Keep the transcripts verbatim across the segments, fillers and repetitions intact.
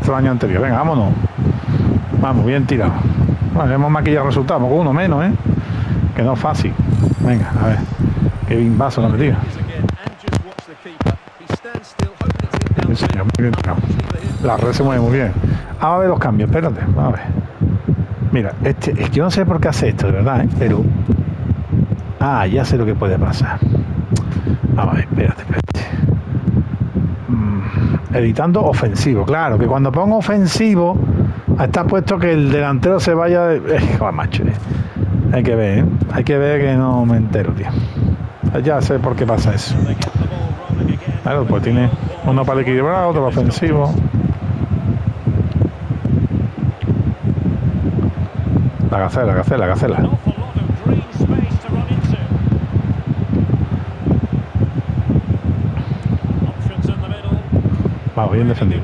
nuestro año anterior. Venga, vámonos. Vamos, bien tirado. Bueno, hemos maquillado el resultado, con uno menos, ¿eh? Que no es fácil. Venga, a ver. Qué bimbazo lo metido. Sí, señor, muy bien tirado. La red se mueve muy bien. Vamos a ver los cambios, espérate. Vamos a ver. Mira, este, es que yo no sé por qué hace esto, de verdad, ¿eh? Pero... Ah, ya sé lo que puede pasar. Vamos a ver, espérate, espérate. Mm, editando ofensivo, claro, que cuando pongo ofensivo está puesto que el delantero se vaya de... Eh, joder, macho, eh. Hay que ver, ¿eh? Hay que ver que no me entero, tío. Ya sé por qué pasa eso. Claro, pues tiene uno para el equilibrado, otro para ofensivo. La gacela, la gacela, la gacela. Vamos, bien defendido.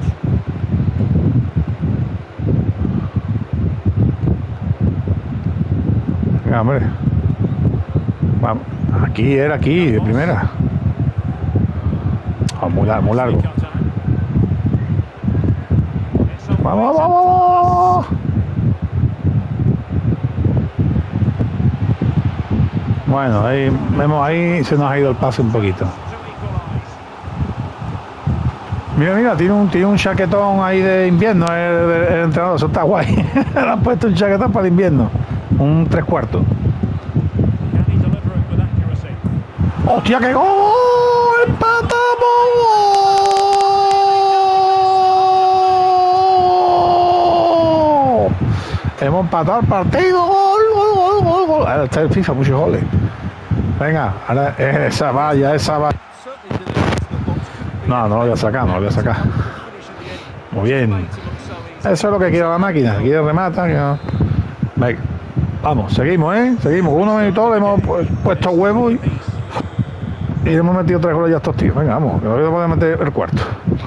Venga, hombre. Vamos. Aquí era aquí, de primera. Oh, muy largo, muy largo. Vamos, vamos, vamos. Bueno, ahí vemos, ahí se nos ha ido el pase un poquito. Mira, mira, tiene un, tiene un chaquetón ahí de invierno el, el, el entrenador, eso está guay. Le han puesto un chaquetón para el invierno. Un tres cuartos. ¡Hostia, qué gol! ¡Empatamos! Hemos empatado el partido. ¡Gol, gol, gol, gol, gol! Ahora está el FIFA, muchos goles. Venga, ahora esa valla, esa valla. No, no lo voy a sacar, no lo voy a sacar. Muy bien. Eso es lo que quiere la máquina. Quiere remata. Que no. Venga. Vamos, seguimos, ¿eh? Seguimos. Uno y todo, le hemos puesto huevos y, y hemos metido tres goles ya a estos tíos. Venga, vamos, que no voy a meter el cuarto.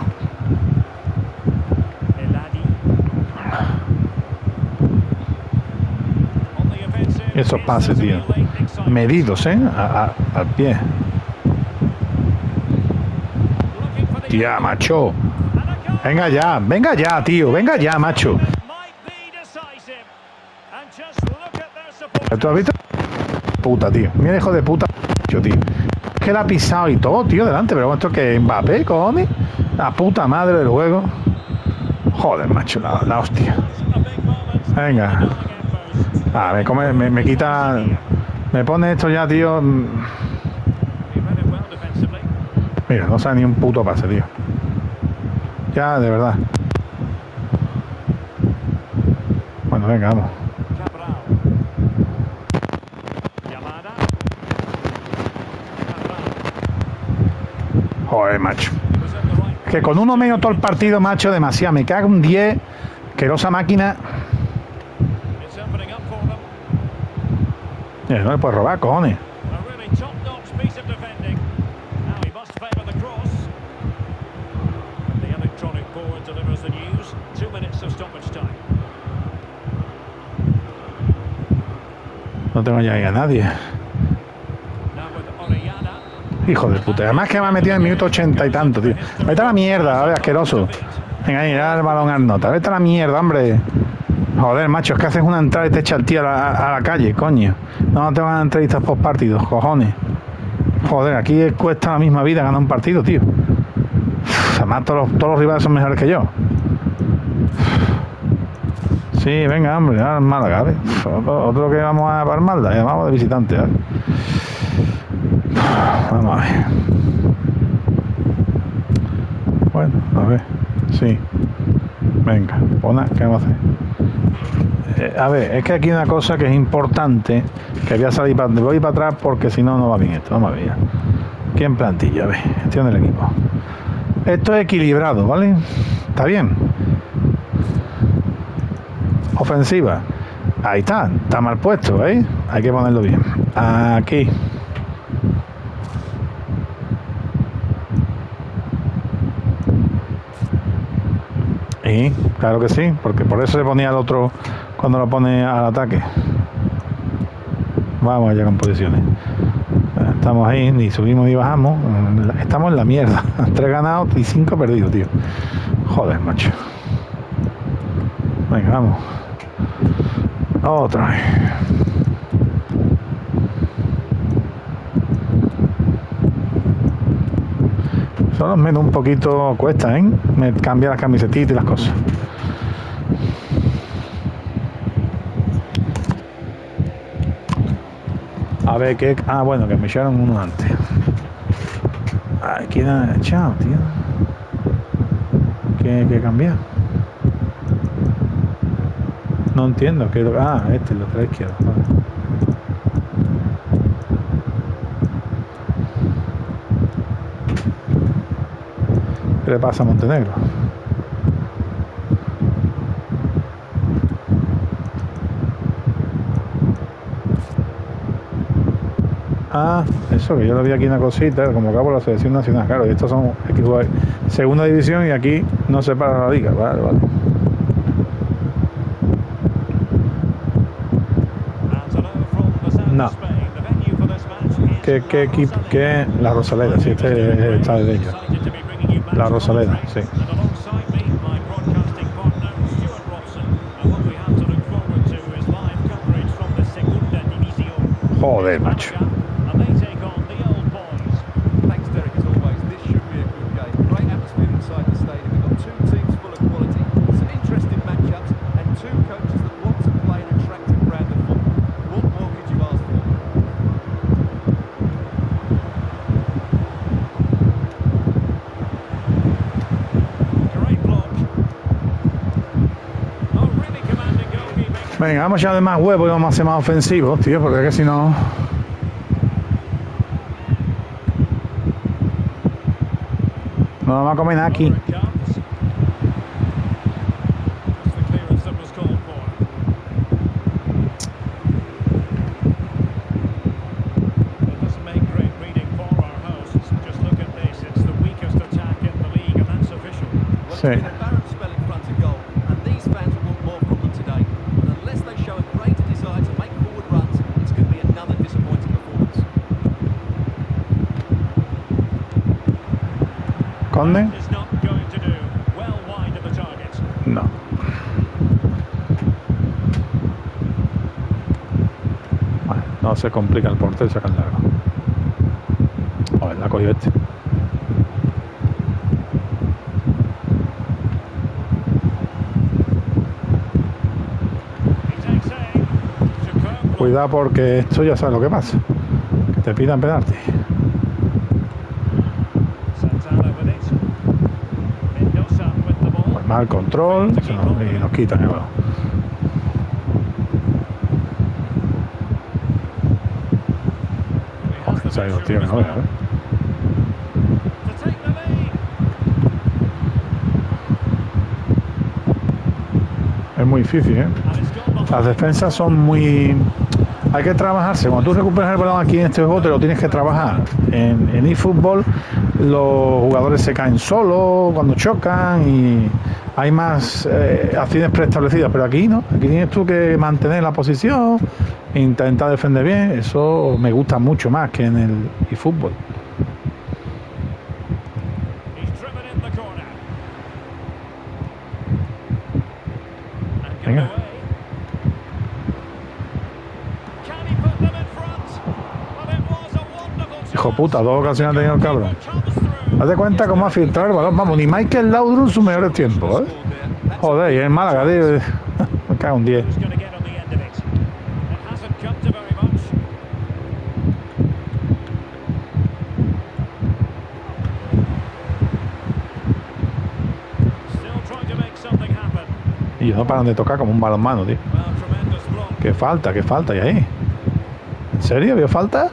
Esos pases, tío. Medidos, ¿eh? A, a, al pie. Tía, macho. Venga ya, venga ya, tío. Venga ya, macho. ¿Tú has visto? Puta, tío. Mira, hijo de puta. Tío, tío. Es que la ha pisado y todo, tío, delante. Pero esto que Mbappé, cojones. La puta madre del juego. Joder, macho, la, la hostia. Venga. Ah, me, come, me, me quita. Me pone esto ya, tío. Mira, no sabe ni un puto pase, tío. Ya, de verdad. Bueno, venga, vamos. Joder, macho. Que con uno menos todo el partido, macho, demasiado. Me cago un diez. Querosa máquina. Eh, no le puedes robar, cojones. No tengo ya ahí a nadie. Hijo de puta. Además que me ha metido en el minuto ochenta y tanto, tío. Vete a la mierda, a ver, asqueroso. Venga, ahí, da el balón al nota. Vete a la mierda, hombre. Joder, macho, es que haces una entrada y te echa el tío a la, a la calle, coño. No te van a entrevistas post partidos, cojones. Joder, aquí cuesta la misma vida ganar un partido, tío. Además, todos los, todos los rivales son mejores que yo. Sí, venga, hombre, al Málaga, ¿vale? Otro, otro que vamos a Palmarda, y vamos de visitante, ¿vale? Vamos a ver. Bueno, a ver. Sí. Venga, pues nada, ¿qué vamos a hacer? Eh, a ver, es que aquí hay una cosa que es importante, que voy a salir para, voy para atrás porque si no, no va bien esto. Vamos a ver ya. Aquí en plantilla, a ver, gestión del equipo. Esto es equilibrado, ¿vale? Está bien. Ofensiva. Ahí está, está mal puesto, ¿veis? Hay que ponerlo bien. Aquí. Y claro que sí, porque por eso se ponía el otro cuando lo pone al ataque. Vamos allá con posiciones. Estamos ahí, ni subimos ni bajamos. Estamos en la mierda. Tres ganados y cinco perdidos, tío. Joder, macho. Venga, vamos. Otra vez. Solo menos un poquito cuesta, ¿eh? Me cambia las camisetitas y las cosas. A ver qué. Ah, bueno, que me echaron uno antes. Ay, ¿quién ha echado, tío? ¿Qué, qué cambiar? No entiendo. Que... Ah, este, el lateral izquierdo. Vale. ¿Qué le pasa a Montenegro? Ah, eso, que yo lo vi aquí una cosita, como acá por la selección nacional, claro, y estos son equipos de segunda división y aquí no se para la liga, vale, vale. No. ¿Qué, qué equipo? ¿Qué? La Rosaleda, sí, este es el estadio de ellos. La Rosaleda, sí. Joder, macho. Venga, vamos ya de más huevos y vamos a ser más ofensivos, tío, porque es que si no... No vamos a comer nada aquí. Sí. ¿Conde? No. Vale, no se complica el portero, saca el largo. A ver, la cogió este. Cuidado porque esto ya sabes lo que pasa. Que te pidan penalti. Pues mal control se nos, y nos quitan el balón. Joder, se ha ido, tío, que no vea, ¿eh? Es muy difícil, ¿eh? Las defensas son muy... Hay que trabajarse. Cuando tú recuperas el balón aquí en este juego, te lo tienes que trabajar. En, en eFootball los jugadores se caen solos cuando chocan y hay más eh, acciones preestablecidas, pero aquí no. Aquí tienes tú que mantener la posición, intentar defender bien. Eso me gusta mucho más que en el eFootball. Venga. Hijo puta, dos ocasiones ha tenido el cabrón. Haz de cuenta cómo ha filtrado el balón. Vamos, ni Michael Laudrup sus mejores tiempos, ¿eh? Joder, y en Málaga, tío. Me cago un diez. Y ellos no paran de tocar como un balonmano, tío. Qué falta, qué falta, y ahí. ¿En serio? ¿Había falta?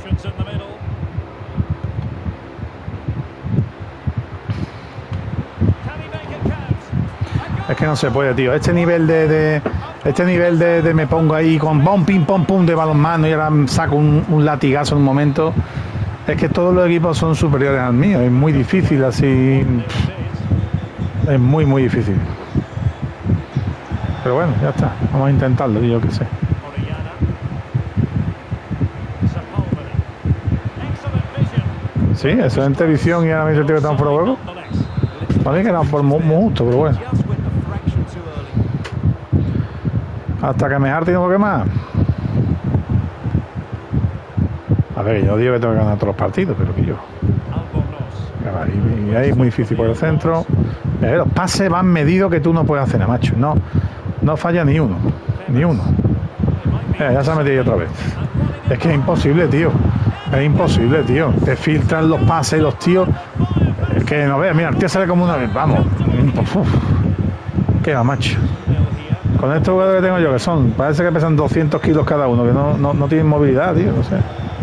Es que no se puede, tío. Este nivel de, de este nivel de, de me pongo ahí con bom, pim, pom, pum de balonmano y ahora saco un, un latigazo en un momento. Es que todos los equipos son superiores al mío. Es muy difícil así. Es muy, muy difícil. Pero bueno, ya está. Vamos a intentarlo, yo qué sé. Sí, excelente visión y ahora mismo tío que están fuera de juego. Para mí que no por muy, muy justo, pero bueno. Hasta que me harte y no juegue más. A ver, yo digo que tengo que ganar todos los partidos, pero que yo. Y ahí es muy difícil por el centro. Eh, los pases van medidos que tú no puedes hacer, macho. No, no falla ni uno. Ni uno. Eh, ya se ha metido otra vez. Es que es imposible, tío. Es imposible, tío. Te filtran los pases y los tíos. Es que no veas, mira, el tío sale como una vez. Vamos. Uf. ¿Qué va, macho? Con estos jugadores que tengo yo, que son, parece que pesan doscientos kilos cada uno, que no, no, no tienen movilidad, tío, no sé.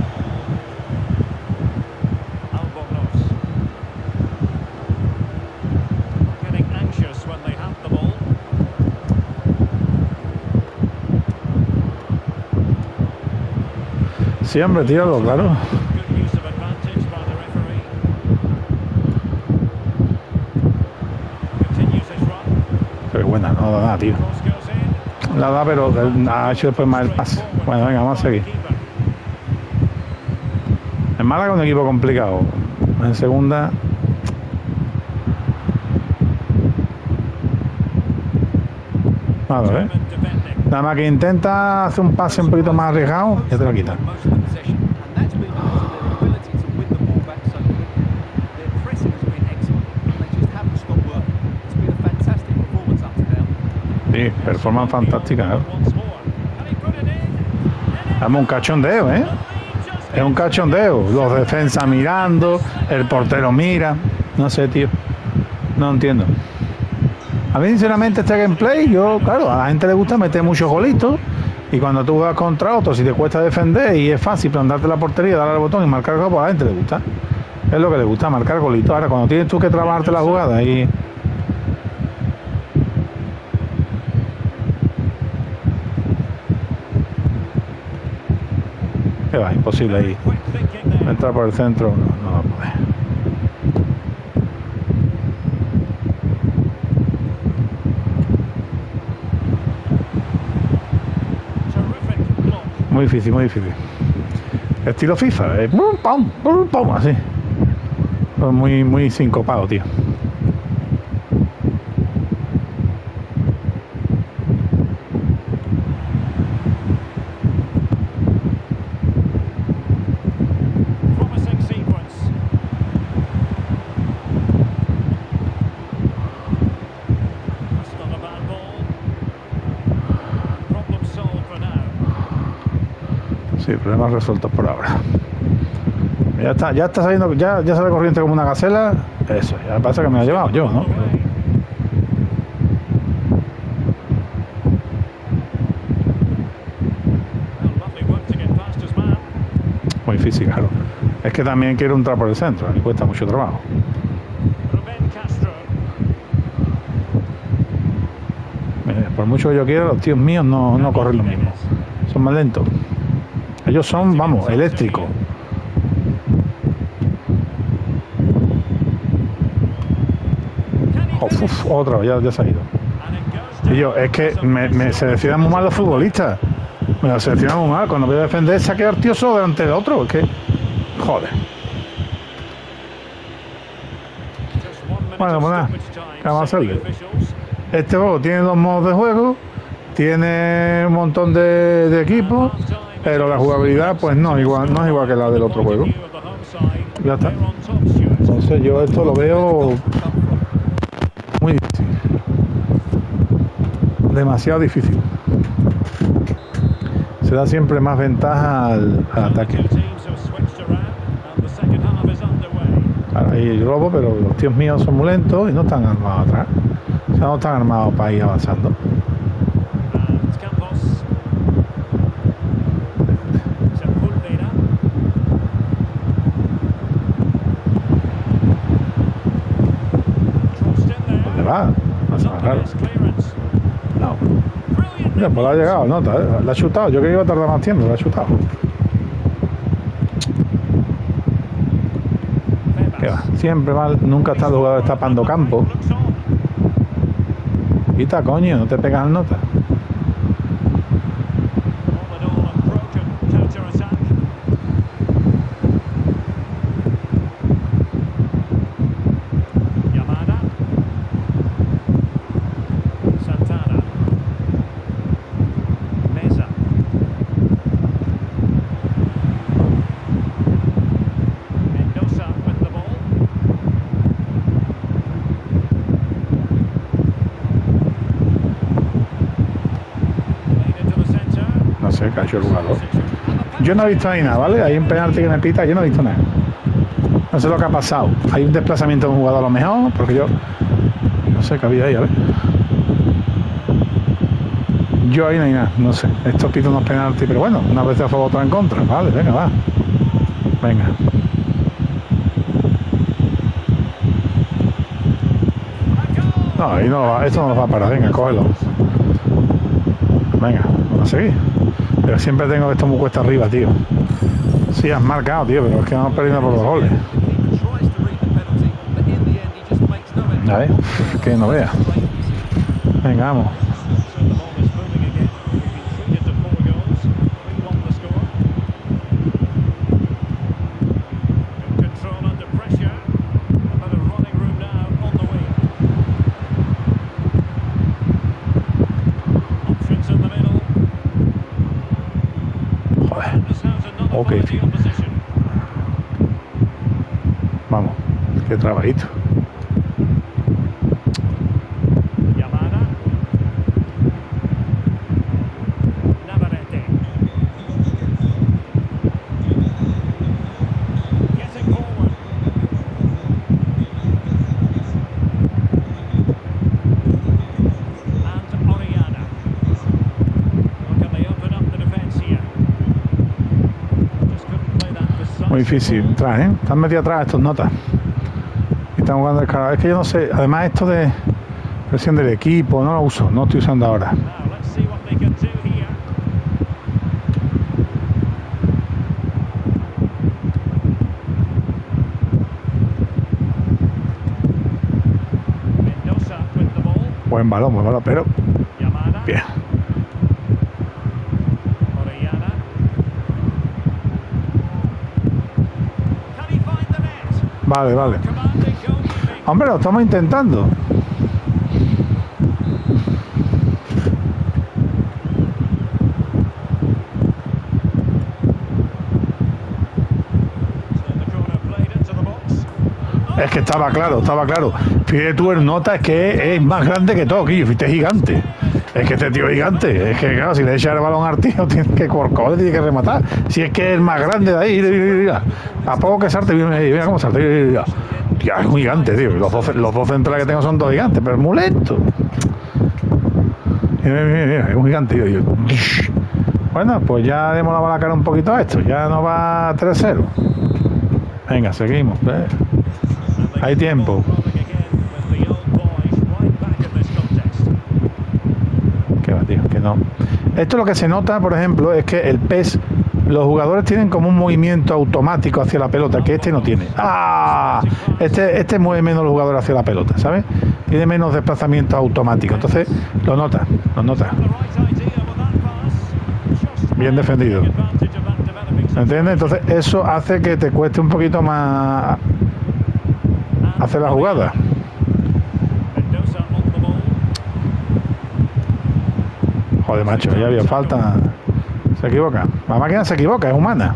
Sí, hombre, tíralo, claro. Pero buena, no da nada, tío. La da, pero ha hecho después más el pase. Bueno, venga, vamos a seguir. En Málaga un equipo complicado. En segunda. Vale, ¿eh? Nada más que intenta hacer un pase un poquito más arriesgado, ya te lo quitan. Sí, performance fantástica, ¿eh? Dame un cachondeo, ¿eh? Es un cachondeo. Los defensas mirando, el portero mira. No sé, tío. No entiendo. A mí, sinceramente, este gameplay, yo, claro, a la gente le gusta meter muchos golitos. Y cuando tú juegas contra otros, si te cuesta defender y es fácil plantarte la portería, darle al botón y marcar el gol, pues a la gente le gusta. Es lo que le gusta, marcar golitos. Ahora, cuando tienes tú que trabajarte la jugada y... ¿Qué va? Imposible ahí. Entrar por el centro, no, no va a poder. Muy difícil, muy difícil. Estilo FIFA, eh. Pum, pum, pum, pum, así. Muy, muy sincopado, tío. Sí, problemas resueltos por ahora. Ya está, ya está saliendo, ya, ya sale corriente como una gacela. Eso, ya pasa que me lo he llevado yo, ¿no? Muy difícil, claro. Es que también quiero entrar por el centro, me cuesta mucho trabajo. Mira, por mucho que yo quiera, los tíos míos no, no corren lo mismo. Son más lentos. Ellos son, vamos, eléctricos. Oh, uf, otra vez, ya, ya se ha ido. Y yo, es que me, me seleccionan muy mal los futbolistas. Me lo seleccionan muy mal. Cuando voy a defender, se ha quedado el tío solo delante de otro. Es que, joder. Bueno, pues nada, ¿qué vamos a hacerle? Este juego tiene dos modos de juego, tiene un montón de, de equipos, pero la jugabilidad, pues no, igual, no es igual que la del otro juego. Ya está. Entonces yo esto lo veo muy difícil. Demasiado difícil. Se da siempre más ventaja al, al ataque. Claro, ahí robo, pero los tíos míos son muy lentos y no están armados atrás. O sea, no están armados para ir avanzando. ¿Dónde va? No se va raro. No. Mira, pues la ha llegado, nota, ¿eh? La ha chutado. Yo creía que iba a tardar más tiempo, la ha chutado. ¿Qué va? Siempre mal, nunca está el jugador tapando campo. Quita, coño, no te pegas al nota. sé qué ha hecho el jugador. Yo no he visto ahí nada, ¿vale? Hay un penalti que me pita, yo no he visto nada. No sé lo que ha pasado. Hay un desplazamiento de un jugador a lo mejor, porque yo no sé qué había ahí, a ver. Yo ahí no hay nada, no sé. Esto pita unos penaltis, pero bueno, una vez a favor, otra en contra. Vale, venga, va. Venga. No, ahí no va, esto no nos va a parar, venga, cógelo. Venga, vamos a seguir. Pero siempre tengo esto muy cuesta arriba, tío. Sí, has marcado, tío, pero es que vamos perdiendo por dos goles. A ver, que no vea. Venga, vamos. Ok, tío. Vamos, qué trabajito. Muy difícil entrar, ¿eh? Están metidos atrás estos notas. Y están jugando el cara. Es que yo no sé. Además, esto de presión del equipo, no lo uso. No estoy usando ahora. Buen balón, buen balón, pero bien. Vale, vale. Hombre, lo estamos intentando. Es que estaba claro, estaba claro. Fíjate tú, el nota es que es más grande que todo, Quillo. Fíjate, es gigante. Es que este tío es gigante. Es que, claro, si le echa el balón al tío, tiene que corcoler, tiene que rematar. Si es que es más grande de ahí, mira, a poco que salte, mira, mira cómo salte. Mira. Tío, es un gigante, tío. Los dos, los dos centrales que tengo son dos gigantes, pero es muy lento. Mira, mira, mira, es un gigante, tío. Bueno, pues ya hemos lavado la cara un poquito a esto. Ya nos va tres cero. Venga, seguimos. ¿Ves? Hay tiempo. ¿Qué va, tío? Que no. Esto lo que se nota, por ejemplo, es que el P E S, los jugadores tienen como un movimiento automático hacia la pelota, que este no tiene. ¡Ah! Este, este mueve menos los jugadores hacia la pelota, ¿sabes? Tiene menos desplazamiento automático. Entonces, lo nota, lo nota. Bien defendido. ¿Entiendes? Entonces, eso hace que te cueste un poquito más hacer la jugada. Joder, macho, ya había falta. Se equivoca. La máquina se equivoca, es humana.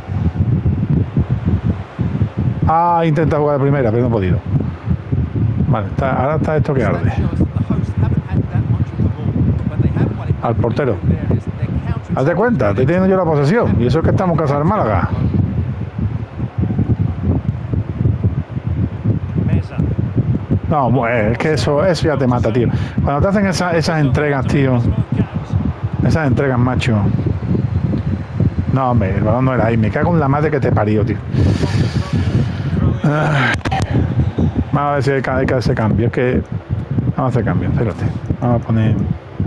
Ah, intenta jugar de primera, pero no he podido. Vale, está, ahora está esto que arde. Al portero. Hazte cuenta, estoy teniendo yo la posesión. Y eso es que estamos casados en Málaga. No, pues, es que eso, eso ya te mata, tío. Cuando te hacen esa, esas entregas, tío. Esas entregas, macho. No, hombre, el balón no era ahí. Me cago en la madre que te parió, tío. Ah. Vamos a ver si hay que, hay que hacer cambio. Es que... Vamos a hacer cambio, espérate. Vamos a poner...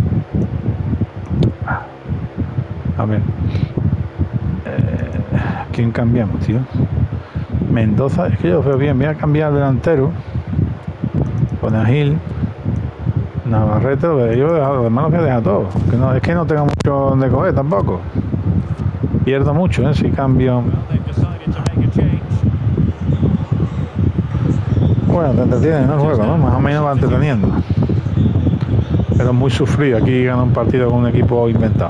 A ver. Eh, ¿Quién cambiamos, tío? Mendoza. Es que yo veo bien. Voy a cambiar al delantero. Pone a Gil. Navarrete. Yo además lo voy a dejar todo. Que no, es que no tengo mucho donde coger tampoco. Pierdo mucho, ¿eh? Si cambio. Bueno, te entretiene, ¿no? El juego, ¿no? Más o menos va entreteniendo. Pero muy sufrido. Aquí gana un partido con un equipo inventado.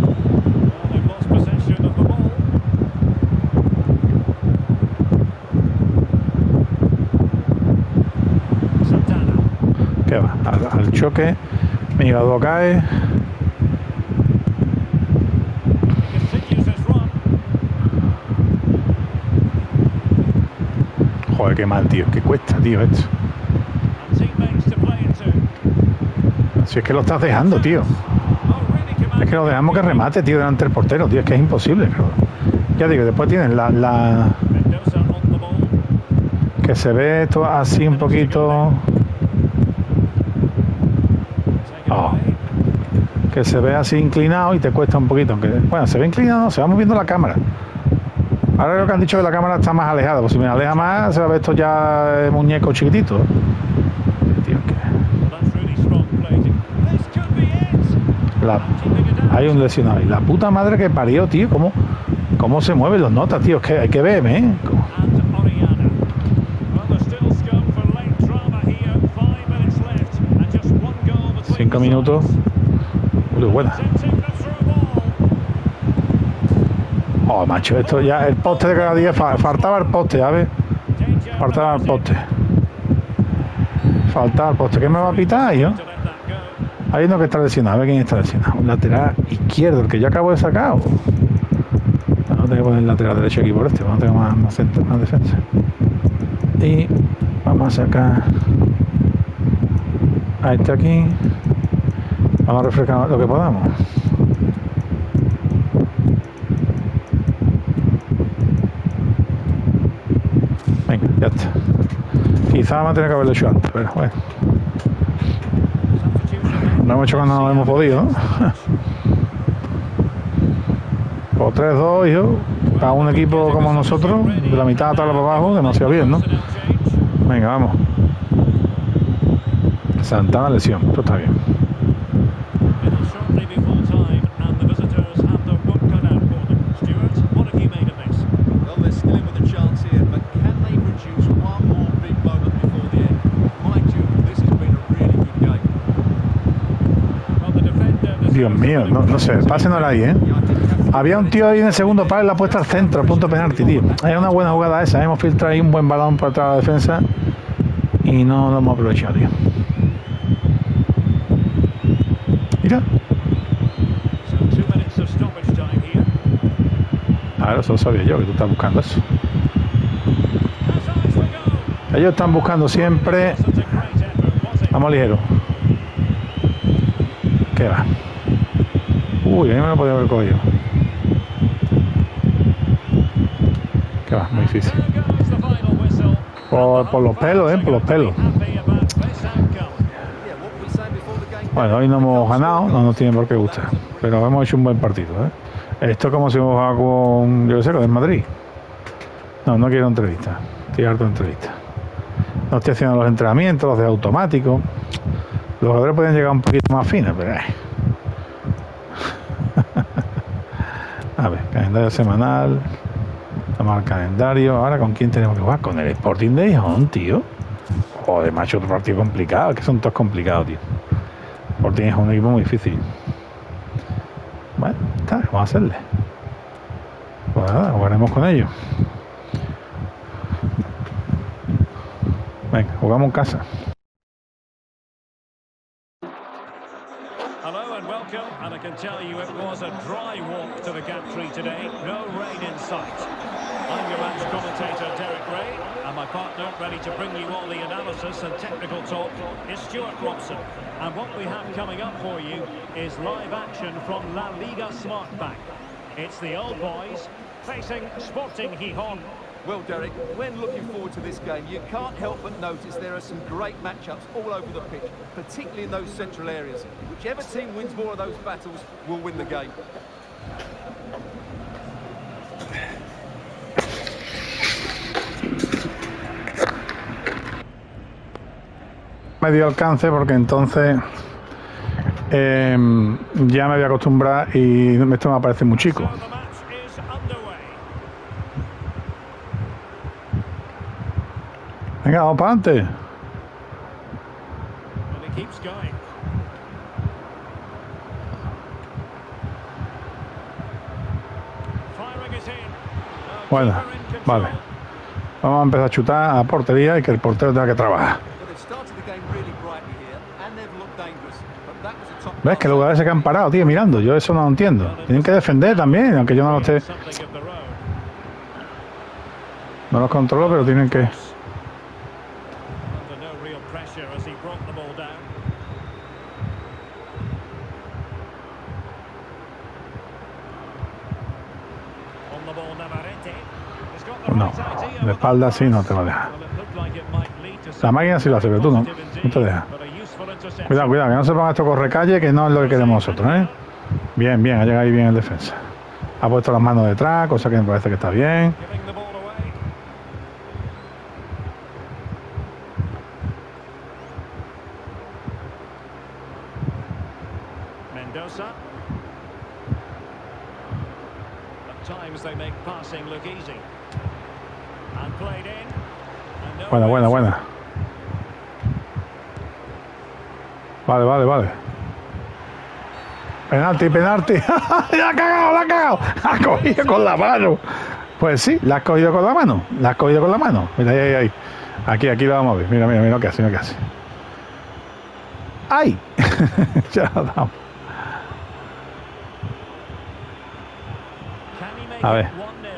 ¿Qué va? Al, al choque. Migado cae. Joder, qué mal, tío. Qué cuesta, tío, esto. Si es que lo estás dejando, tío. Es que lo dejamos que remate, tío, delante del portero, tío. Es que es imposible, pero... Ya digo, después tienes la... la... que se ve esto así un poquito... Oh. Que se ve así inclinado y te cuesta un poquito. Aunque, bueno, se ve inclinado, no, se va moviendo la cámara. Ahora creo que han dicho que la cámara está más alejada. Pues si me aleja más, se va a ver esto ya de muñeco chiquitito. Tío, que... la... Hay un lesionado ahí. La puta madre que parió, tío. ¿Cómo, cómo se mueven los notas, tío? Es que hay que verme, ¿eh? Cinco minutos. Muy buena. Oh, macho, esto ya, el poste de cada día, faltaba el poste, ¿sabes? Faltaba el poste. Faltaba el poste. ¿Qué me va a pitar, yo? Hay uno que está lesionado, a ver quién está lesionado. Un lateral izquierdo, el que yo acabo de sacar. ¿O? No tengo que poner el lateral derecho aquí por este, no tengo más, más, centro, más defensa. Y vamos a sacar a este aquí. Vamos a refrescar lo que podamos. Venga, ya está. Quizá vamos a tener que haberlo hecho antes, pero bueno. Lo hemos hecho cuando hemos podido, ¿no? Por tres dos, hijo. Para un equipo como nosotros, de la mitad hasta para abajo, demasiado bien, ¿no? Venga, vamos. Santana lesión, esto está bien. Dios mío, no, no sé, pásenos ahí, ¿eh? Había un tío ahí en el segundo palo, la puesta al centro, punto penalti, tío. Era una buena jugada esa, hemos filtrado ahí un buen balón para atrás de la defensa y no lo hemos aprovechado, tío. Mira. Claro, eso lo sabía yo, que tú estás buscando eso. Ellos están buscando siempre. Vamos ligero. ¿Qué va? Uy, a mí me lo podía haber cogido. ¿Qué va? Muy difícil. Por, por los pelos, ¿eh? Por los pelos. Bueno, hoy no hemos ganado, no nos tiene por qué gustar. Pero hemos hecho un buen partido, ¿eh? Esto es como si hemos jugado con, yo qué sé, con el Madrid. No, no quiero entrevista. Estoy harto de entrevista. No estoy haciendo los entrenamientos, los de automático. Los jugadores pueden llegar un poquito más finos, pero... Eh. A ver, calendario semanal. Vamos al calendario. Ahora, ¿con quién tenemos que jugar? Con el Sporting de Gijón, tío. Joder, macho, otro partido complicado. Que son todos complicados, tío. Sporting es un equipo muy difícil. Bueno, está, vamos a hacerle. Pues nada, jugaremos con ellos. Venga, jugamos en casa. Hello and welcome, and I can tell you it was a dry walk to the gantry today, no rain in sight. I'm your match commentator Derek Ray, and my partner ready to bring you all the analysis and technical talk is Stuart Robson. And what we have coming up for you is live action from La Liga Smartbank. It's the old boys facing Sporting Gijón. Well, Derek, when looking forward to this game, you can't help but notice there are some great matchups all over the pitch, particularly in those central areas. Whichever team wins more of those battles will win the game. Medio alcance porque entonces eh, ya me voy a acostumbrar y esto me parece muy chico. Venga, vamos para adelante. Bueno, vale. Vamos a empezar a chutar a portería y que el portero tenga que trabajar. ¿Ves? Que los jugadores se quedan parados, tío, mirando. Yo eso no lo entiendo. Tienen que defender también, aunque yo no lo esté. No los controlo, pero tienen que... No, de espalda sí no te va a dejar. La máquina sí lo hace, pero tú no. No te deja. Cuidado, cuidado, que no se ponga esto correcalle, que no es lo que queremos nosotros, ¿eh? Bien, bien, ha llegado ahí bien el defensa. Ha puesto las manos detrás, cosa que me parece que está bien. Mendoza. At times they make passing look easy. And played in. And no Buena, buena, buena. Vale, vale, vale. Penalti, penalti. ¡La ha cagado, la ha cagado! ¡La ha cogido con la mano! Pues sí, la has cogido con la mano. La has cogido con la mano. Mira, ahí, ahí, ahí. Aquí, aquí la vamos a ver. Mira, mira, mira lo que hace, mira lo que hace. ¡Ay! Ya la damos. A ver.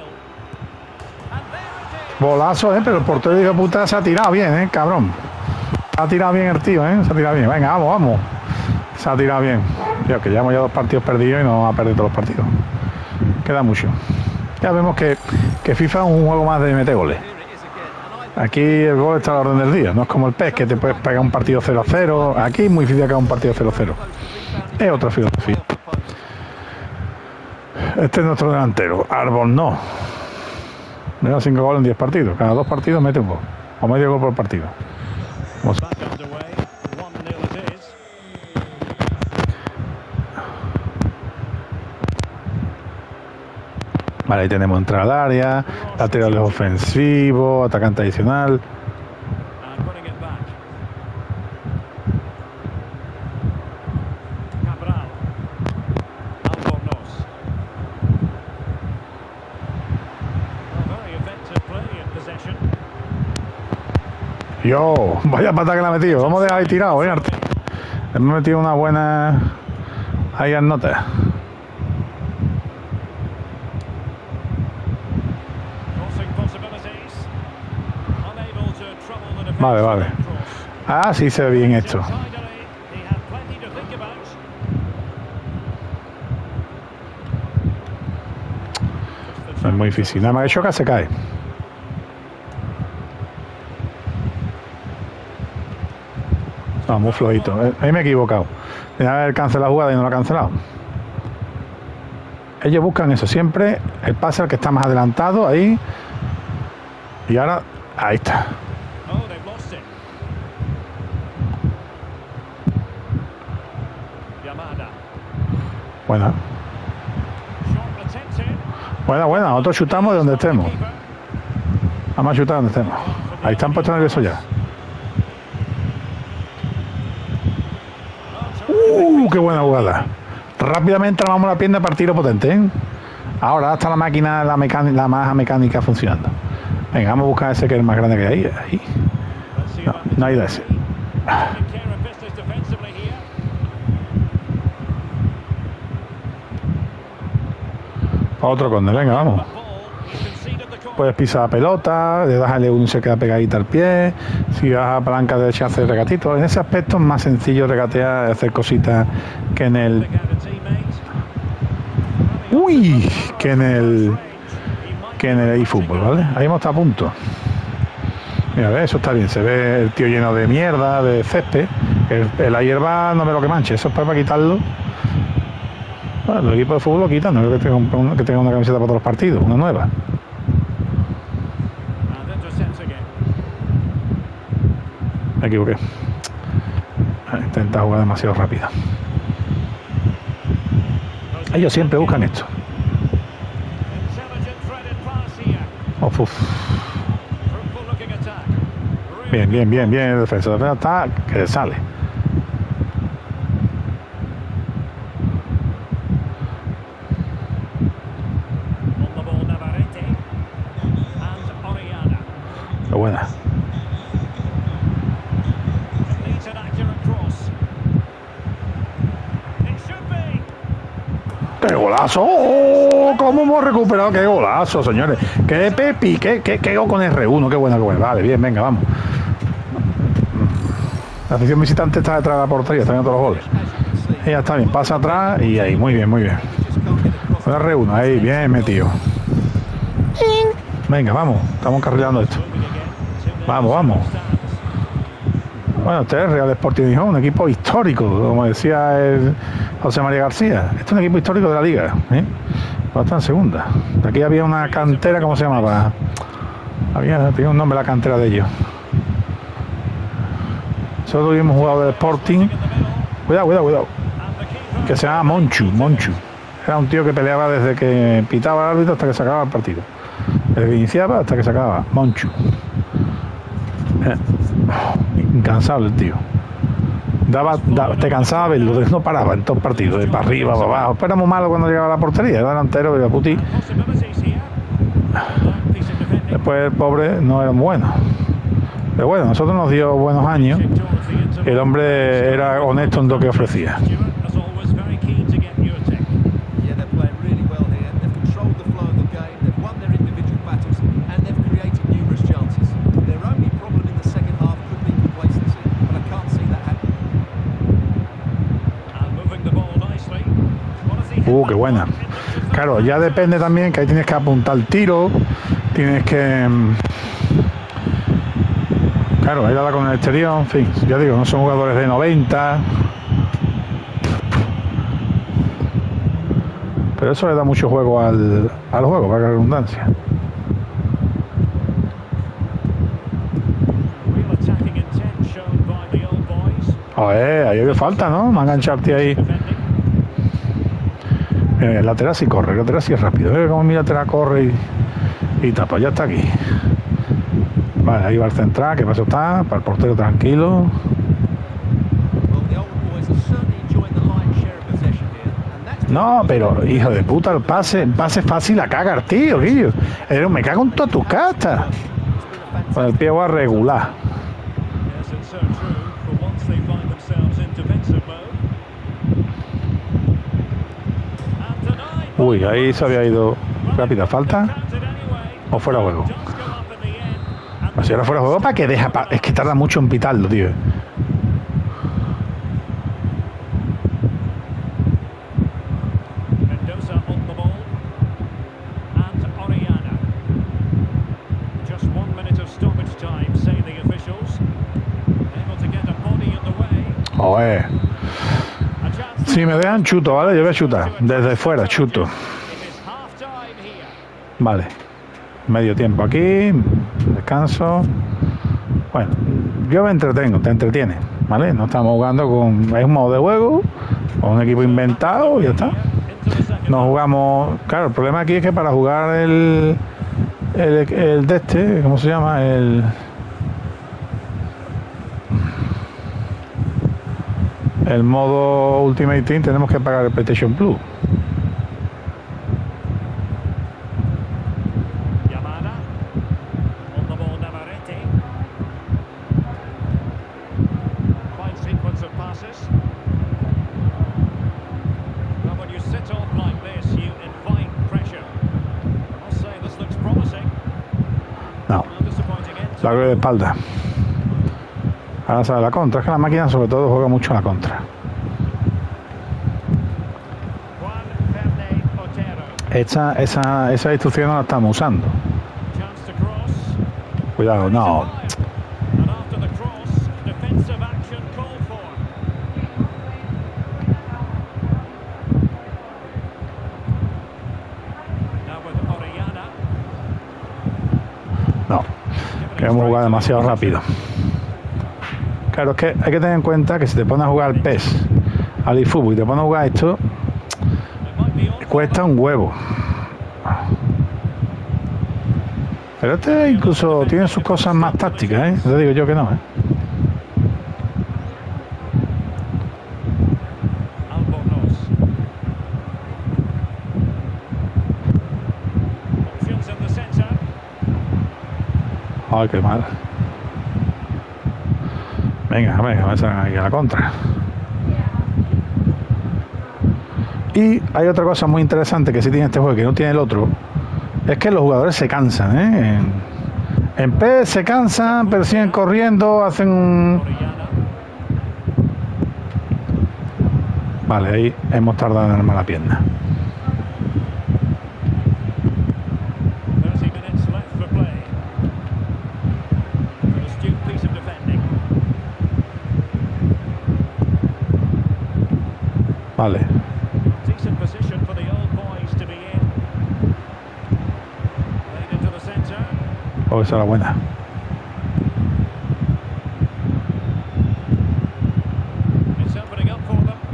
Bolazo, ¿eh? Pero el portero de puta se ha tirado bien, ¿eh? Cabrón. Se ha tirado bien el tío, ¿eh? Se ha tirado bien. Venga, vamos, vamos. Se ha tirado bien. Tío, que llevamos ya dos partidos perdidos y no va a perder todos los partidos. Queda mucho. Ya vemos que, que FIFA es un juego más de meter goles. Aquí el gol está a la orden del día. No es como el P E S, que te puedes pegar un partido cero a cero. Aquí es muy difícil que haga un partido cero a cero. Es otra filosofía. Este es nuestro delantero. Arbol no. Me da cinco goles en diez partidos. Cada dos partidos mete un gol. O medio gol por partido. Vamos. Vale, ahí tenemos entrada al área, laterales ofensivos, atacante adicional. Yo, vaya pata que la ha metido. Vamos a dejar ahí tirado, ¿eh, Arte? Hemos metido una buena ahí en nota. Vale, vale. Ah, sí se ve bien esto. No es muy difícil. Nada más que choca, se cae. No, muy flojito. Ahí me he equivocado. Tenía que haber cancelado la jugada y no lo ha cancelado. Ellos buscan eso siempre. El pase al que está más adelantado. Ahí. Y ahora, ahí está. Buena. Buena, buena. Nosotros chutamos de donde estemos. Vamos a chutar donde estemos. Ahí están puestos nerviosos ya. ¡Uh! ¡Qué buena jugada! Rápidamente armamos la pierna para tiro potente, ¿eh? Ahora está la máquina, la mecánica, la maja mecánica funcionando. Venga, vamos a buscar ese que es el más grande que hay. Ahí. No, no hay de ese. Otro córner, venga, vamos. Puedes pisar la pelota, le das a L uno y se queda pegadita al pie. Si vas a palanca derecha, hacer regatito. En ese aspecto es más sencillo regatear, hacer cositas que en el. Uy, que en el. Que en el eFootball, ¿vale? Ahí hemos estado a punto. Mira, ¿ves? Eso está bien. Se ve el tío lleno de mierda, de césped. El, la hierba no me lo que manche, eso es para quitarlo. Bueno, los equipos de fútbol lo quitan, no creo que tenga, un, que tenga una camiseta para todos los partidos, una nueva. Me equivoqué. Intenta jugar demasiado rápido. Ellos siempre buscan esto. Uf, uf. Bien, bien, bien, bien el defensa. El defensa está que sale. Qué buena. ¡Qué golazo! ¡Oh! ¿Cómo hemos recuperado? ¡Qué golazo, señores! ¡Qué pepi! ¡Qué, qué, qué con R uno! ¡Qué buena, qué buena! Vale, bien, venga, vamos. La afición visitante está detrás de la portería, está viendo todos los goles. Y ya está bien, pasa atrás y ahí, muy bien, muy bien. Con R uno, ahí, bien metido. Venga, vamos, estamos carrilando esto. Vamos, vamos. Bueno, este es Real Sporting Gijón, un equipo histórico, como decía el José María García. Este es un equipo histórico de la liga, ¿eh? Está en segunda. Aquí había una cantera, ¿cómo se llamaba? Había, tenía un nombre la cantera de ellos. Nosotros tuvimos un jugador de Sporting. Cuidado, cuidado, cuidado. Que se llama Monchu, Monchu. Era un tío que peleaba desde que pitaba el árbitro hasta que se acababa el partido. Desde que iniciaba hasta que se acababa. Monchu. Eh. Incansable el tío. Daba, daba, te cansaba verlo, no paraba en todos los partidos, de para arriba, para abajo. Pero era muy malo cuando llegaba a la portería, era delantero, era puti. Después el pobre no era muy bueno. Pero bueno, nosotros nos dio buenos años. El hombre era honesto en lo que ofrecía. Uh, qué buena. Claro, ya depende también que ahí tienes que apuntar el tiro, tienes que... Claro, ahí la con el exterior, en fin, ya digo, no son jugadores de noventa. Pero eso le da mucho juego al, al juego, para la redundancia. Oye, ahí había falta, ¿no? Me engancharte ahí. Eh, el lateral sí corre, el lateral sí es rápido. Ve cómo mi lateral corre y, y tapa, ya está aquí. Vale, ahí va el central, que paso está, para el portero tranquilo. No, pero hijo de puta, el pase, el pase fácil la caga, tío, tío. Me cago en toda tu casta. Con el pie va a regular. Uy, ahí se había ido rápida falta. O fuera de juego. Si ahora fuera de juego, ¿para que deja? Pa... Es que tarda mucho en pitarlo, tío. Oye. Si me dejan chuto, ¿vale? Yo voy a chutar. Desde fuera, chuto. Vale. Medio tiempo aquí. Descanso. Bueno, yo me entretengo, te entretiene, ¿vale? No estamos jugando con... Es un modo de juego, con un equipo inventado y ya está. No jugamos... Claro, el problema aquí es que para jugar el... El, el de este, ¿cómo se llama? El... El modo Ultimate Team tenemos que pagar el PlayStation Plus. No, la de espalda. Ahora sale la contra, es que la máquina sobre todo juega mucho a la contra. Esa, esa, esa instrucción no la estamos usando. Cuidado, no. No, queremos jugar demasiado rápido. Claro, es que hay que tener en cuenta que si te pones a jugar al P E S, al eFootball y te pones a jugar esto, cuesta un huevo. Pero este incluso tiene sus cosas más tácticas, ¿eh? Te digo yo que no, ¿eh? Ay, qué mal. Venga, venga, vamos a ir a la contra. Y hay otra cosa muy interesante que sí tiene este juego que no tiene el otro. Es que los jugadores se cansan, ¿eh? En, en P E S se cansan, pero siguen corriendo, hacen un... Vale, ahí hemos tardado en armar la pierna. Vale. Decent position for the old boys to be in. Played into the centre. Oh, esa era buena. It's opening up for them.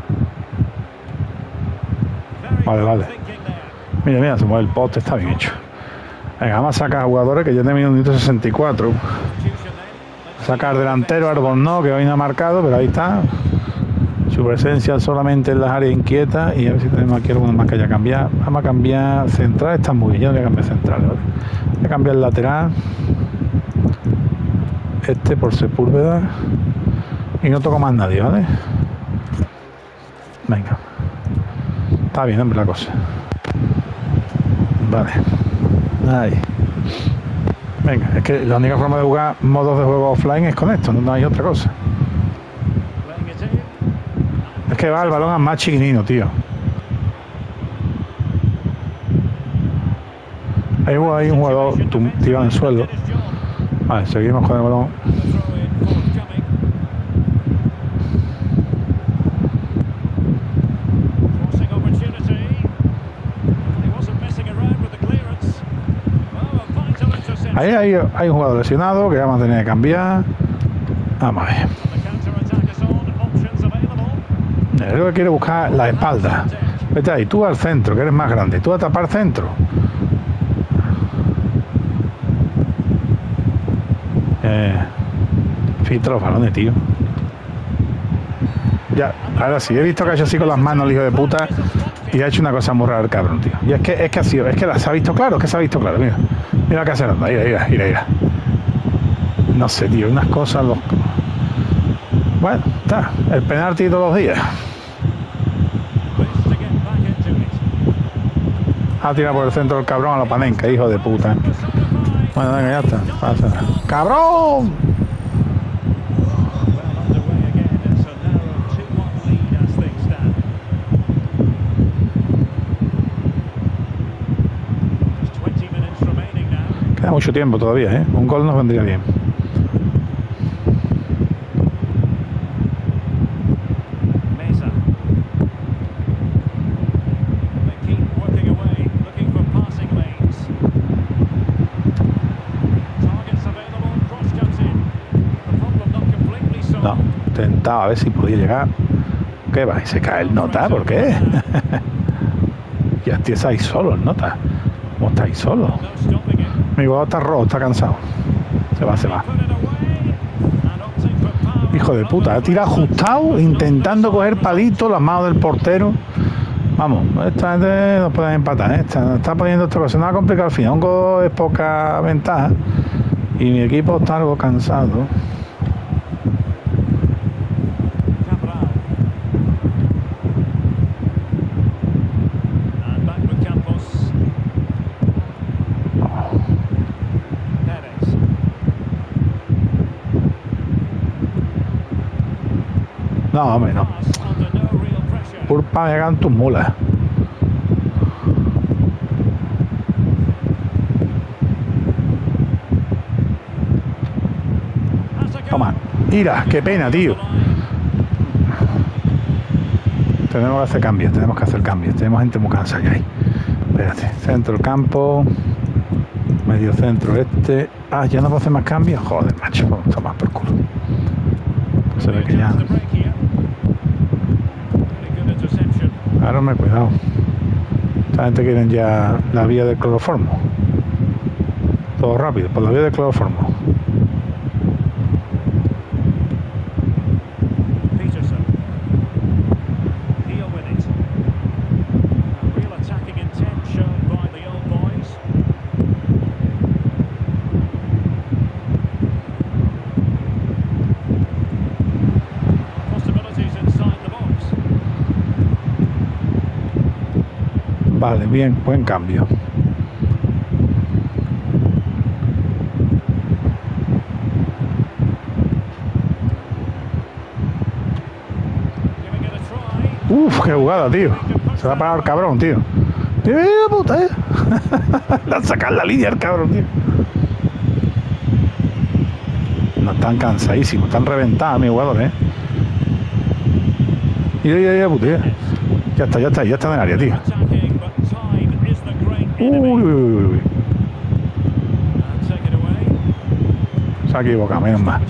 Very Vale, good vale. thinking there. Mira, mira, se mueve el poste, está bien hecho. Venga, vamos a sacar jugadores que ya tenemos un minuto sesenta y cuatro. Substitution then. Let's Sacar see delantero what Albornoz, que hoy no ha marcado, pero ahí está. Su presencia solamente en las áreas inquietas. Y a ver si tenemos aquí alguno más que haya cambiado. Vamos a cambiar central, está muy bien. Ya voy a cambiar central, ¿vale? Voy a cambiar el lateral. Este por Sepúlveda. Y no toco más nadie, ¿vale? Venga. Está bien, hombre, la cosa. Vale. Ahí. Venga, es que la única forma de jugar modos de juego offline es con esto, no hay otra cosa. playing it in. Es que va el balón a más chiquinino, tío. Ahí hay un jugador tum- tirado en el suelo. Vale, seguimos con el balón. The throw in forthcoming. Crossing opportunity. He wasn't messing around with the clearance. Oh, a vital interception. Ahí hay, hay un jugador lesionado que vamos a tener que cambiar. Vamos a ver. The counter-attack is on. Options available. Él lo que quiere buscar la espalda. Vete ahí, tú al centro, que eres más grande. Tú a tapar centro. Eh, filtra los balones, tío. Ya, ahora sí, he visto que ha hecho así con las manos el hijo de puta y ha hecho una cosa muy rara el cabrón, tío. Y es que es que ha sido, es que la, se ha visto claro, es que se ha visto claro, mira. Mira qué hace anda, mira, mira, mira, mira. No sé, tío, unas cosas los... Bueno, está, el penalti todos los días. Ways to get back into it. Ha tirado por el centro del cabrón a la panenca, hijo de puta. Bueno, venga, ya está. Pasa. ¡Cabrón! Well underway again. It's a narrow two one lead as things stand. Just twenty minutes remaining now. Queda mucho tiempo todavía, ¿eh? Un gol nos vendría bien. Mesa. They keep working away, looking for passing lanes. Targets available, cross comes in. The problem not completely solved. No, intentaba a ver si podía llegar. ¿Qué va? Y se cae el nota, ¿por qué? Ya estáis solo el nota. ¿Cómo estáis solo? No stopping it. Mi jugador está rojo, está cansado. Se va, se va. Put it away. And opting for power. Hijo de puta, ha tirado ajustado, intentando coger palito las manos del portero. Vamos, esta gente nos puede empatar, ¿eh? Está, está poniendo esta cosa, no va a complicar al final. Un gol es poca ventaja. Y mi equipo está algo cansado. Cabral. And back with Campos. Perez. No, hombre, no. Pass under no real pressure. Pulpa me hagan tus mulas. Has a go. Toma. Mira, qué pena, tío. Tenemos que hacer cambios, tenemos que hacer cambios. Tenemos gente muy cansada ya ahí. Espérate. Centro del campo. Medio centro este. Ah, ya no puedo hacer más cambios. Joder, macho. Toma por culo. Pues se ve que ya. Chance to break here. Very good interception. Ahora me cuidado. Esta gente quieren ya la vía del cloroformo. Todo rápido, por la vía del cloroformo. Peterson. He'll win it. A real attacking intent shown by the old boys. Possibilities inside the box. Vale, bien, buen cambio. Giving it a try. Uf, qué jugada, tío. Se va a parar el cabrón, tío. ¡Mira, puta, eh! Le han sacado la línea al cabrón, tío. No, están cansadísimos, están reventados mis jugadores, eh. Ya, ya, ya, puto, ya. Ya está, ya está, ya está en el área, tío. Uy, uy, uy, uy. Se ha equivocado, menos mal.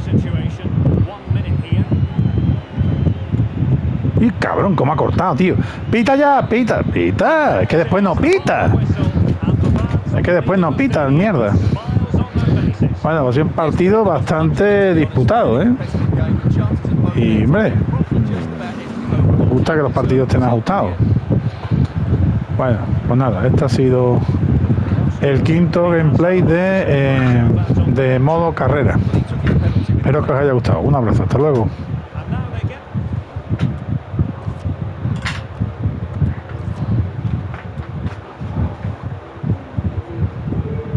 Y cabrón, cómo ha cortado, tío. Pita ya, pita, pita. Es que después no pita. Es que después no pita, mierda. Bueno, pues es un partido bastante disputado, ¿eh? Y, hombre, me gusta que los partidos estén ajustados. Bueno, pues nada, este ha sido el quinto gameplay de, eh, de modo carrera. Espero que os haya gustado. Un abrazo, hasta luego.